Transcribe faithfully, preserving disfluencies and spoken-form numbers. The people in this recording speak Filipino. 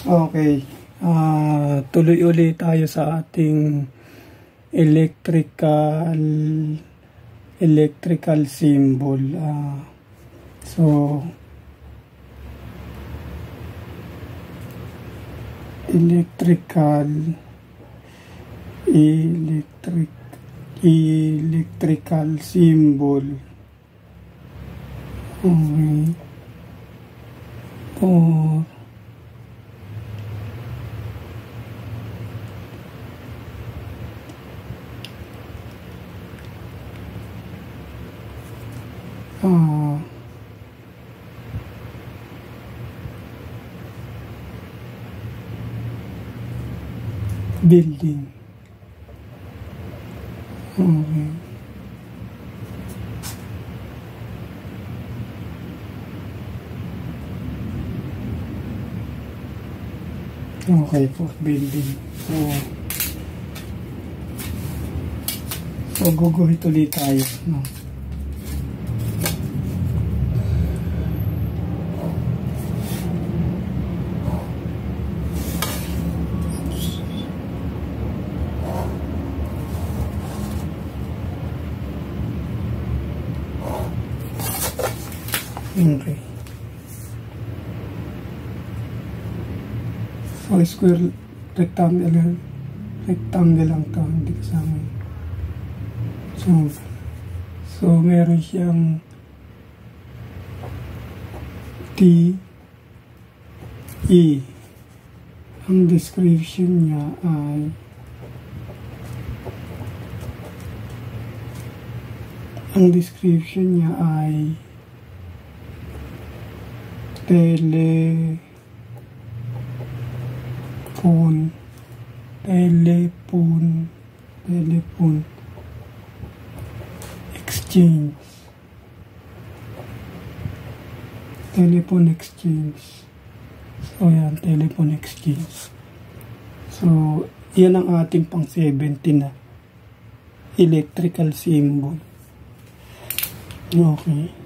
Okay, uh, tuloy ulit tayo sa ating electrical electrical symbol. Uh, so, electrical electric electrical symbol. Okay. Or Uh, building. Okay. Okay po, building. So, so guguhit ulit tayo, no? Okay. So, square rectangle, rectangle lang ito, hindi kasama. So, so meron siyang T, E. Ang description niya ay ang description niya ay telephone telephone telephone exchange telephone exchange so yan, telephone exchange. So yan ang ating pang seventeen na electrical symbol. Okay.